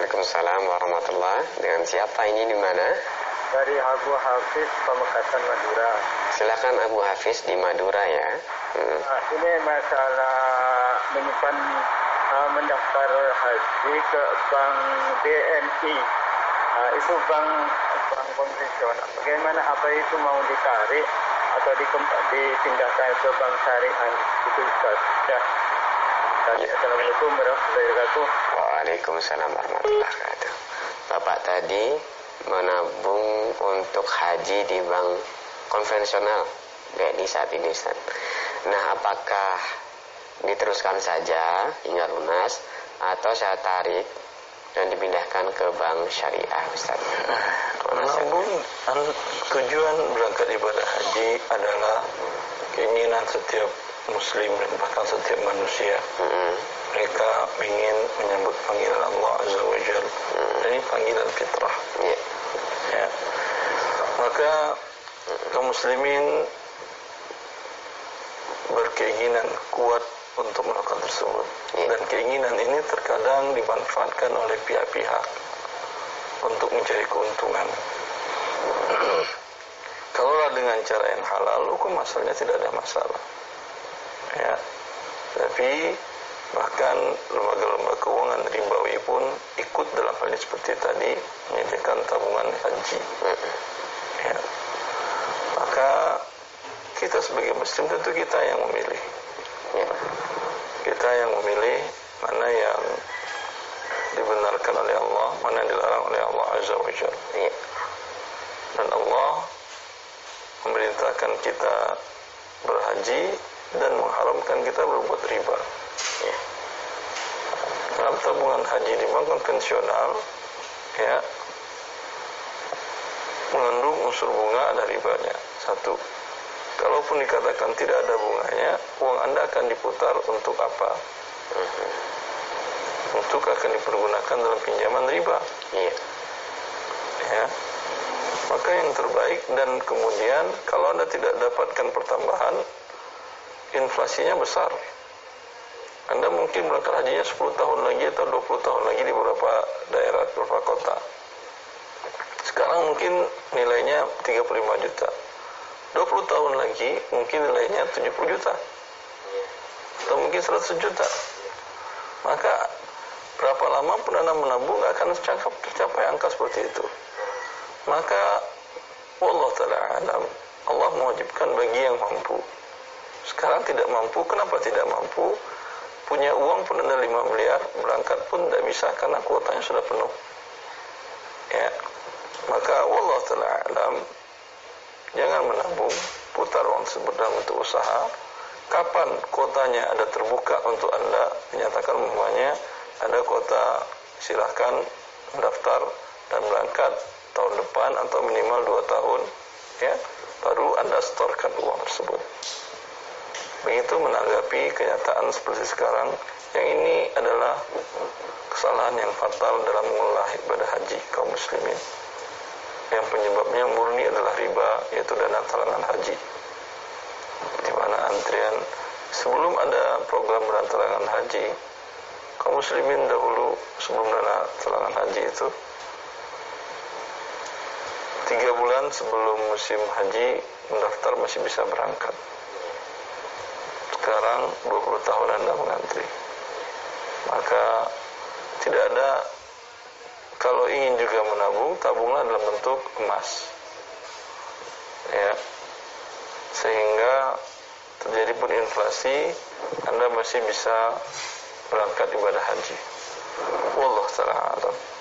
Waalaikumsalam warahmatullahi. Dengan siapa ini, di mana? Dari Abu Hafiz, Pamekasan, Madura. Silakan Abu Hafiz di Madura ya. Ini masalah menyimpan mendaftar haji ke bank BNI. Itu bank konvensional. Bagaimana, apa itu mau ditarik atau dipindahkan ke bank syariah? Itu Ustaz. Ya. Assalamualaikum warahmatullahi wabarakatuh. Waalaikumsalam warahmatullahi wabarakatuh. Bapak tadi menabung untuk haji di bank konvensional BNI saat ini, Ustaz. Nah, apakah diteruskan saja hingga lunas atau saya tarik dan dipindahkan ke bank syariah, Ustaz? Menabung, tujuan berangkat ibadah haji adalah keinginan setiap Muslim dan bahkan setiap manusia. Mereka ingin menyambut panggilan Allah Azza wa Jalla. Ini panggilan fitrah. Ya. Maka kaum muslimin berkeinginan kuat untuk melakukan tersebut. Dan keinginan ini terkadang dimanfaatkan oleh pihak-pihak untuk mencari keuntungan. Kalaulah dengan cara yang halal, hukum asalnya tidak ada masalah. Ya, tapi bahkan lembaga-lembaga keuangan ribawi pun ikut dalam hal ini seperti tadi menyediakan tabungan haji. Ya. Maka kita sebagai muslim tentu kita yang memilih. Ya. Kita yang memilih mana yang dibenarkan oleh Allah, mana yang dilarang oleh Allah Azza wa Jalla. Ya. Dan Allah memerintahkan kita berhaji dan mengharamkan kita berbuat riba. Ya. Dalam tabungan haji di bank konvensional, ya, mengandung unsur bunga, ada ribanya. Satu, kalaupun dikatakan tidak ada bunganya, uang Anda akan diputar untuk apa? Untuk akan dipergunakan dalam pinjaman riba. Iya. Ya. Maka yang terbaik, dan kemudian kalau Anda tidak dapatkan pertambahan, inflasinya besar. Anda mungkin berangkat hajinya 10 tahun lagi atau 20 tahun lagi di beberapa daerah, beberapa kota. Sekarang mungkin nilainya 35 juta. 20 tahun lagi mungkin nilainya 70 juta. Atau mungkin 100 juta. Maka berapa lama pun Anda menabung gak akan tercapai angka seperti itu. Maka wallahu ta'ala alam, Allah mewajibkan bagi yang mampu. Sekarang tidak mampu, kenapa tidak mampu? Punya uang pun ada 5 miliar, berangkat pun tidak bisa karena kuotanya sudah penuh. Ya. Maka wallahu ta'ala alam, jangan menabung, putar uang tersebut dalam bentuk usaha. Kapan kuotanya ada terbuka untuk Anda, dinyatakan umpamanya ada kuota, silahkan mendaftar dan berangkat tahun depan atau minimal 2 tahun, ya, baru Anda setorkan uang tersebut. Begitu menanggapi kenyataan seperti sekarang, yang ini adalah kesalahan yang fatal dalam mengelola ibadah haji kaum muslimin. Yang penyebabnya murni adalah riba, yaitu dana talangan haji. Di mana antrian sebelum ada program dana talangan haji, kaum muslimin dahulu sebelum dana talangan haji itu 3 bulan sebelum musim haji mendaftar masih bisa berangkat. Sekarang 20 tahun Anda mengantri. Maka tidak ada, kalau ingin juga menabung, tabunglah dalam bentuk emas. Ya. Sehingga terjadi pun inflasi, Anda masih bisa berangkat ibadah haji. Wallahu ta'ala a'lam.